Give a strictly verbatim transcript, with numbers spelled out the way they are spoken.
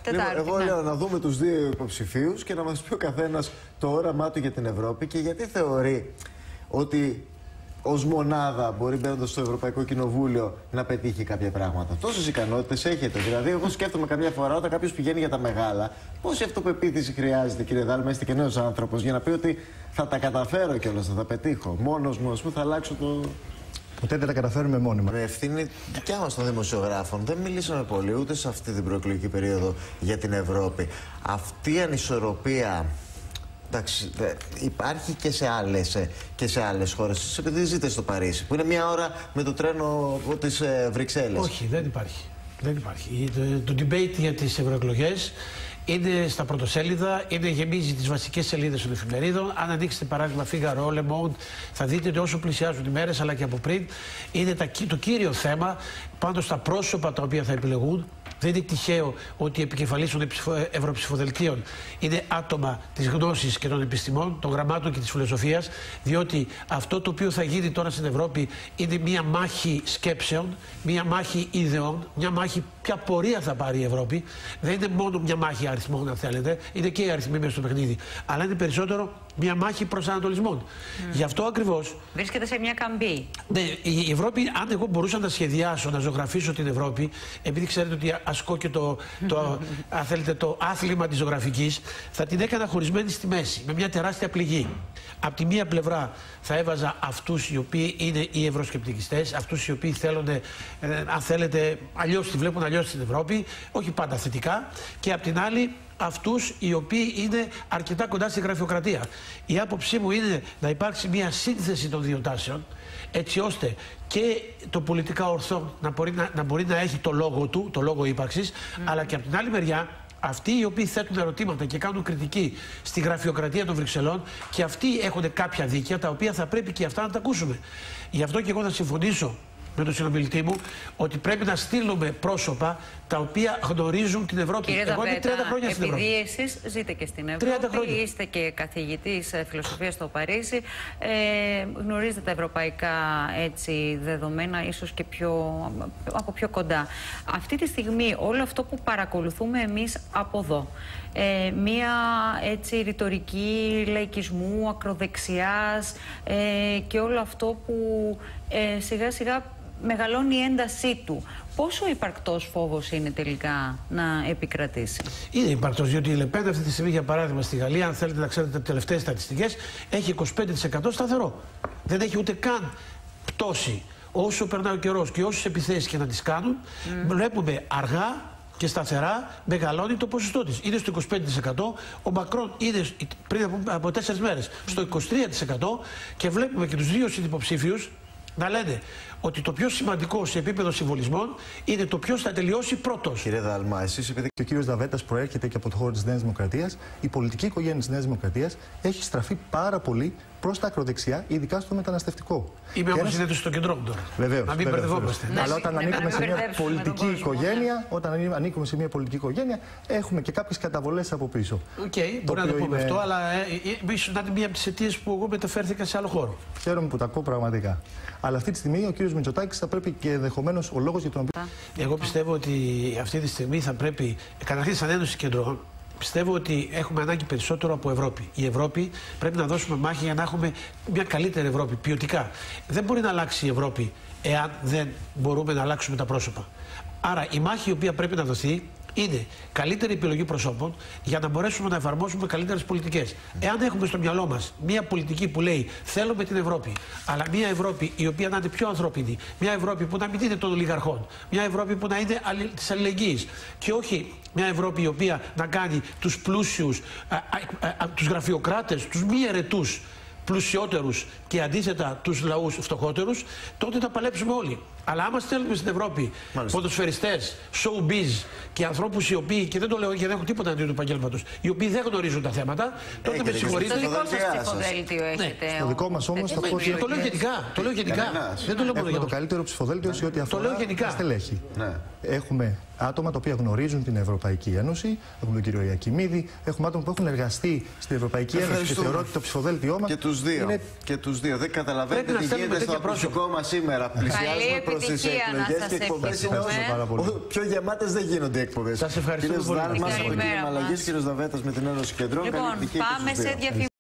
Τετάρτη, εγώ ναι. λέω να δούμε τους δύο υποψηφίους και να μας πει ο καθένας το όραμά του για την Ευρώπη και γιατί θεωρεί ότι ως μονάδα μπορεί μπαίνοντας στο Ευρωπαϊκό Κοινοβούλιο να πετύχει κάποια πράγματα. Τόσες ικανότητες έχετε. Δηλαδή, εγώ σκέφτομαι καμιά φορά όταν κάποιος πηγαίνει για τα μεγάλα, πόση αυτοπεποίθηση χρειάζεται, κύριε Δάλμα, είστε και νέος άνθρωπος, για να πει ότι θα τα καταφέρω κιόλας, θα τα πετύχω. Μόνος μου, ας πούμε, θα αλλάξω το. Ποτέ δεν τα καταφέρουμε μόνιμα. Με ευθύνη δικιά μας των δημοσιογράφων, δεν μιλήσαμε πολύ ούτε σε αυτή την προεκλογική περίοδο για την Ευρώπη. Αυτή η ανισορροπία. Εντάξει, υπάρχει και σε άλλες, και σε άλλες χώρες. Εσείς επειδή ζείτε στο Παρίσι, που είναι μία ώρα με το τρένο από τις ε, Βρυξέλλες. Όχι, δεν υπάρχει. Δεν υπάρχει. Το, το debate για τις ευρωεκλογές είναι στα πρωτοσέλιδα, είναι γεμίζει τις βασικές σελίδες των εφημερίδων. Αν ανοίξετε παράδειγμα Figaro, Le Monde, θα δείτε ότι όσο πλησιάζουν οι μέρες, αλλά και από πριν, είναι τα, το κύριο θέμα πάνω στα πρόσωπα τα οποία θα επιλεγούν. Δεν είναι τυχαίο ότι οι επικεφαλής των ευρωψηφοδελτίων είναι άτομα της γνώσης και των επιστημών, των γραμμάτων και της φιλοσοφίας, διότι αυτό το οποίο θα γίνει τώρα στην Ευρώπη είναι μια μάχη σκέψεων, μια μάχη ιδεών, μια μάχη ποια πορεία θα πάρει η Ευρώπη. Δεν είναι μόνο μια μάχη αριθμών, αν θέλετε, είναι και οι αριθμοί μέσα στο παιχνίδι, αλλά είναι περισσότερο μια μάχη προσανατολισμών. Mm. Γι' αυτό ακριβώς. Βρίσκεται σε μια καμπή. Ναι, η Ευρώπη, αν εγώ μπορούσα να σχεδιάσω, να ζωγραφίσω την Ευρώπη, επειδή ξέρετε ότι ασκώ και το, το, αν θέλετε, το άθλημα της ζωγραφικής, θα την έκανα χωρισμένη στη μέση, με μια τεράστια πληγή. Απ' τη μία πλευρά θα έβαζα αυτούς οι οποίοι είναι οι ευρωσκεπτικιστές, αυτούς οι οποίοι θέλουν, ε, αν θέλετε, αλλιώς τη βλέπουν αλλιώς στην Ευρώπη, όχι πάντα θετικά, και απ' την άλλη αυτούς οι οποίοι είναι αρκετά κοντά στη γραφειοκρατία. Η άποψή μου είναι να υπάρξει μια σύνθεση των δύο τάσεων, έτσι ώστε και το πολιτικά ορθό να μπορεί να, να, μπορεί να έχει το λόγο του, το λόγο ύπαρξης, mm. αλλά και από την άλλη μεριά αυτοί οι οποίοι θέτουν ερωτήματα και κάνουν κριτική στη γραφειοκρατία των Βρυξελών, και αυτοί έχουν κάποια δίκαια τα οποία θα πρέπει και αυτά να τα ακούσουμε. Γι' αυτό και εγώ θα συμφωνήσω με τον συνομιλητή μου ότι πρέπει να στείλουμε πρόσωπα τα οποία γνωρίζουν την Ευρώπη. Κύριε Εγώ είμαι τριάντα χρόνια στην Ευρώπη. Επειδή εσείς ζείτε και στην Ευρώπη, είστε και καθηγητής φιλοσοφίας στο Παρίσι, ε, γνωρίζετε τα ευρωπαϊκά έτσι, δεδομένα, ίσως και πιο, από πιο κοντά. Αυτή τη στιγμή όλο αυτό που παρακολουθούμε εμείς από εδώ, ε, μία έτσι, ρητορική λαϊκισμού, ακροδεξιάς ε, και όλο αυτό που ε, σιγά σιγά μεγαλώνει η έντασή του. Πόσο υπαρκτός φόβος είναι τελικά να επικρατήσει? Είναι υπαρκτός, διότι η Λεπέν αυτή τη στιγμή, για παράδειγμα, στη Γαλλία, αν θέλετε να ξέρετε τις τελευταίες στατιστικές, έχει είκοσι πέντε τοις εκατό σταθερό. Δεν έχει ούτε καν πτώση. Όσο περνάει ο καιρός και όσες επιθέσεις και να τις κάνουν, mm. βλέπουμε αργά και σταθερά μεγαλώνει το ποσοστό της. Είναι στο είκοσι πέντε τοις εκατό, ο Μακρόν είναι πριν από, από τέσσερις μέρες στο είκοσι τρία τοις εκατό, και βλέπουμε και τους δύο συνυποψήφιους να λένε ότι το πιο σημαντικό σε επίπεδο συμβολισμών είναι το ποιος θα τελειώσει πρώτος. Κύριε Δάλμα, εσείς επειδή και ο κύριος Δαβέτας προέρχεται και από το χώρο της Νέας Δημοκρατίας, η πολιτική οικογένεια της Νέας Δημοκρατίας έχει στραφεί πάρα πολύ προς τα ακροδεξιά, ειδικά στο μεταναστευτικό. Είμαι όμως συνέντευξη στο κεντρό μου τώρα. Βεβαίως. Να μην μπερδευόμαστε. Αλλά όταν ανήκουμε σε μια πολιτική οικογένεια, όταν ανήκουμε σε μια πολιτική οικογένεια, έχουμε και κάποιες καταβολές από πίσω. Οκ, okay, μπορεί να το πούμε αυτό, αλλά ίσως να είναι μία από τις αιτίες που εγώ μεταφέρθηκα σε άλλο χώρο. Χαίρομαι που τα ακούω πραγματικά. Αλλά αυτή τη στιγμή ο κύριος Μητσοτάκης θα πρέπει και ενδεχομένως ο λόγος για τον οποίο. Εγώ πιστεύω ότι αυτή τη στιγμή θα πρέπει, καταρχήν σαν Ένωση Κεντρών, πιστεύω ότι έχουμε ανάγκη περισσότερο από Ευρώπη. Η Ευρώπη πρέπει να δώσουμε μάχη για να έχουμε μια καλύτερη Ευρώπη, ποιοτικά. Δεν μπορεί να αλλάξει η Ευρώπη εάν δεν μπορούμε να αλλάξουμε τα πρόσωπα. Άρα η μάχη η οποία πρέπει να δοθεί είναι καλύτερη επιλογή προσώπων για να μπορέσουμε να εφαρμόσουμε καλύτερες πολιτικές. Εάν έχουμε στο μυαλό μας μια πολιτική που λέει θέλουμε την Ευρώπη, αλλά μια Ευρώπη η οποία να είναι πιο ανθρώπινη, μια Ευρώπη που να μην είναι των ολιγαρχών, μια Ευρώπη που να είναι της αλληλεγγύης και όχι μια Ευρώπη η οποία να κάνει τους πλούσιους, α, α, α, τους γραφειοκράτες, τους μη αιρετούς πλουσιότερους και αντίθετα τους λαούς φτωχότερους, τότε θα παλέψουμε όλοι. Αλλά άμα στέλνουμε στην Ευρώπη ποδοσφαιριστές, showbiz και ανθρώπους οι οποίοι, και δεν το λέω γιατί δεν έχω τίποτα αντί του επαγγέλματος, οι οποίοι δεν γνωρίζουν τα θέματα, τότε Έχετε με συγχωρείτε. Το δικό σας ψηφοδέλτιο έχετε. Το δικό μας όμως θα πω ότι. Το λέω γενικά. Το λέω γενικά. Δεν το λέω μόνο για το καλύτερο ψηφοδέλτιο σε ό,τι αφορά τα στελέχη. Έχουμε άτομα τα οποία γνωρίζουν την Ευρωπαϊκή Ένωση. Έχουμε τον κύριο Ιακιμίδη. Έχουμε άτομα που έχουν εργαστεί στην Ευρωπαϊκή Ένωση και θεωρώ ότι το ψηφοδέλτιό μας. Και τους δύο. Είναι... Και τους δύο. Δεν καταλαβαίνετε τι γίνεται στο ακουστικό μας σήμερα. Πλησιάζουμε επιτυχία να σας ευχηθούμε. Πιο γεμάτες δεν γίνονται οι εκπομπές. Σας ευχαριστώ πολύ. Κύριος Δάρμας, ο κύριος Μαλαγής, κύριος Δαβέτας με την Ένωση Κεντρών. Λοιπόν, πάμε σε διαφημίσεις.